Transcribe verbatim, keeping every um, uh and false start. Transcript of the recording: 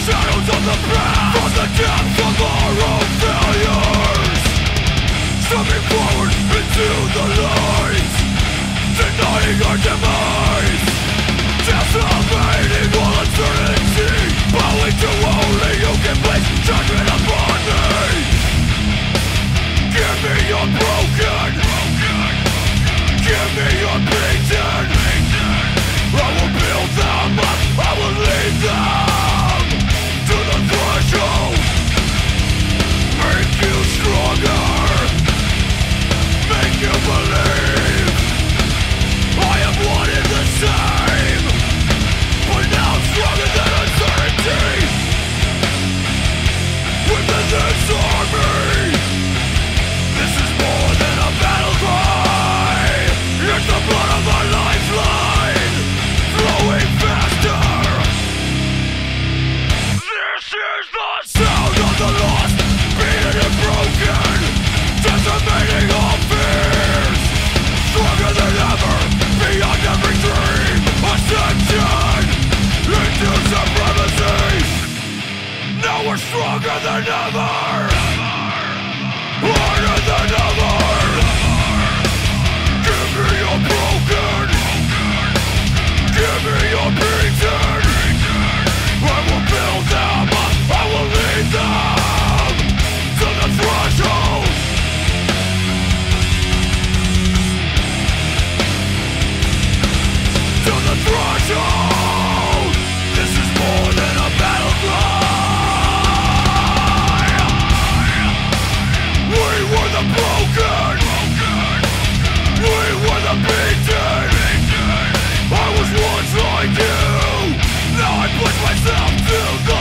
shadows of the past, from the depths of our own failures, stepping forward into the light, denying our demise, decimating all uncertainty, bowing to only you can place judgment upon me. Give me your broken, give me your beaten, I will build them up, I will lead them to the threshold, make you stronger, make you believe I am one and the same, but now stronger than uncertainty. Within this army, this is more than a battle cry, it's the blood of a lifeline, flowing faster. This is the sound of the lost, beaten and broken, decimating all fears, stronger than ever, beyond every dream, ascension into supremacy. Now we're stronger than ever, harder than ever. Give me your broken, give me your beaten, I will build them up, I will lead them to the threshold, to the threshold. This is more than a battle cry. We were the broken, we were the beaten. I was once like you, now I push myself to the